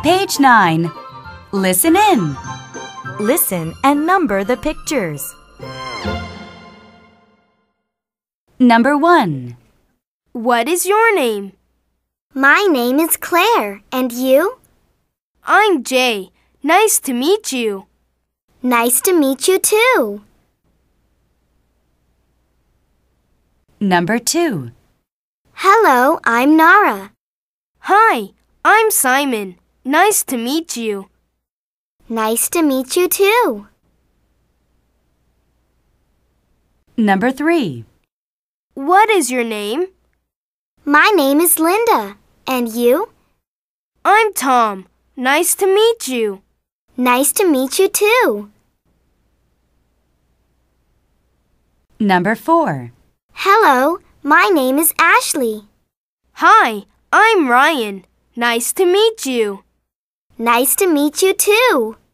Page 9. Listen in. Listen and number the pictures. Number 1. What is your name? My name is Claire, and you? I'm Jay. Nice to meet you. Nice to meet you too. Number 2. Hello, I'm Nara. Hi, I'm Simon. Nice to meet you. Nice to meet you too. Number 3. What is your name? My name is Linda, and you? I'm Tom. Nice to meet you. Nice to meet you too. Number 4. Hello, my name is Ashley. Hi, I'm Ryan. Nice to meet you. Nice to meet you too.